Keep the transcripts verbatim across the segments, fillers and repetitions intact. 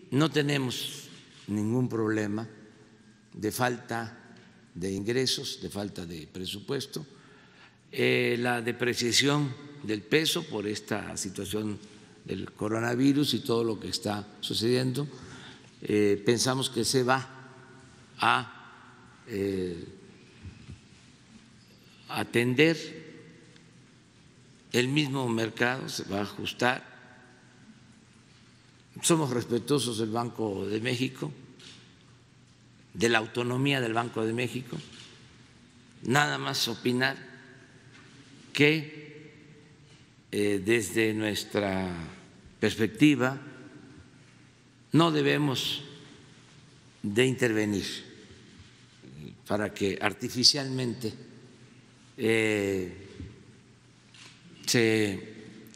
no tenemos ningún problema de falta de ingresos, de falta de presupuesto. Eh, la depreciación del peso por esta situación del coronavirus y todo lo que está sucediendo, eh, pensamos que se va a eh, atender, el mismo mercado se va a ajustar. Somos respetuosos del Banco de México, de la autonomía del Banco de México, nada más opinar que eh, desde nuestra perspectiva no debemos de intervenir para que artificialmente eh, se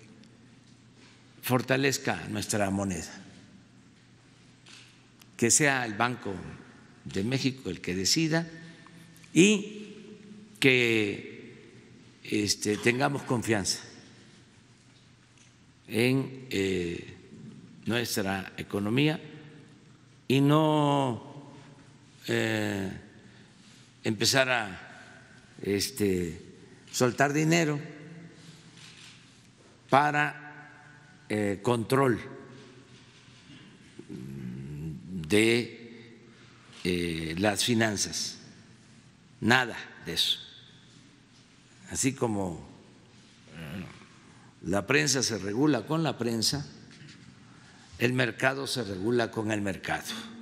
fortalezca nuestra moneda, que sea el Banco de México el que decida y que este, tengamos confianza en eh, nuestra economía y no eh, empezar a este, soltar dinero para eh, control de eh, las finanzas, nada de eso. Así como la prensa se regula con la prensa, el mercado se regula con el mercado.